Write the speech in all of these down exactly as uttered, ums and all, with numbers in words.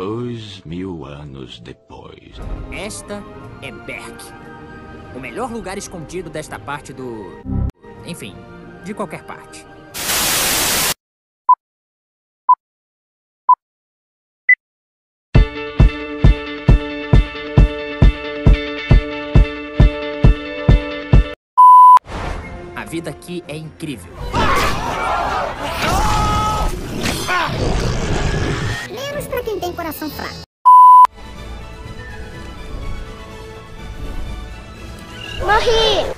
Dois mil anos depois. Esta é Berk. O melhor lugar escondido desta parte do... Enfim, de qualquer parte. A vida aqui é incrível. Menos pra quem tem coração fraco. Morri!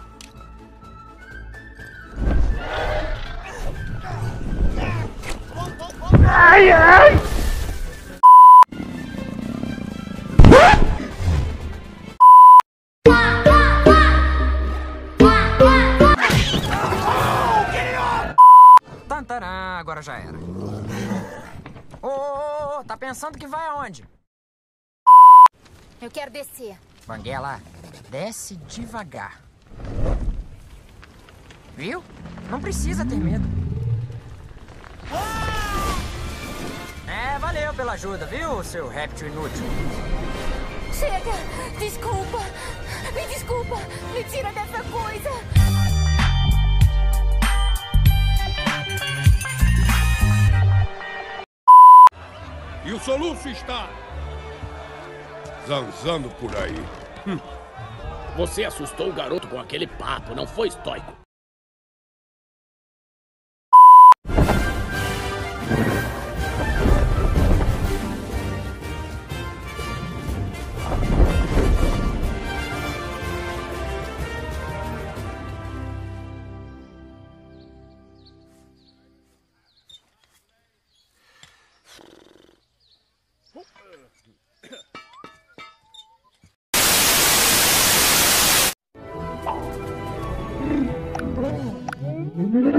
Ai, ai! Tantarã, agora já era. Ô, ô, ô, tá pensando que vai aonde? Eu quero descer. Banguela, desce devagar. Viu? Não precisa ter medo. É, valeu pela ajuda, viu, seu réptil inútil? Chega! Desculpa! Me desculpa! Me tira dessa coisa! E o soluço está zanzando por aí. Hum. Você assustou o garoto com aquele papo, não foi, estoico? Hum.